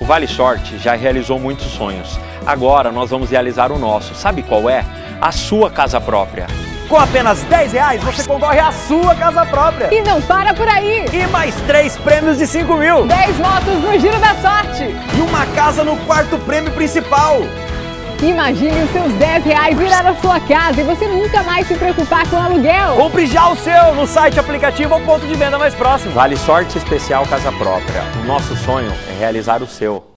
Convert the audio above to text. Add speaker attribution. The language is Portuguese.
Speaker 1: O Vale Sorte já realizou muitos sonhos. Agora nós vamos realizar o nosso. Sabe qual é? A sua casa própria.
Speaker 2: Com apenas R$10 você concorre à sua casa própria.
Speaker 3: E não para por aí!
Speaker 2: E mais 3 prêmios de 5 mil.
Speaker 3: 10 motos no Giro da Sorte.
Speaker 2: E uma casa no 4º prêmio principal.
Speaker 3: Imagine os seus R$10 virar a sua casa e você nunca mais se preocupar com aluguel.
Speaker 2: Compre já o seu no site, aplicativo ou ponto de venda mais próximo.
Speaker 1: Vale Sorte Especial Casa Própria. O nosso sonho é realizar o seu.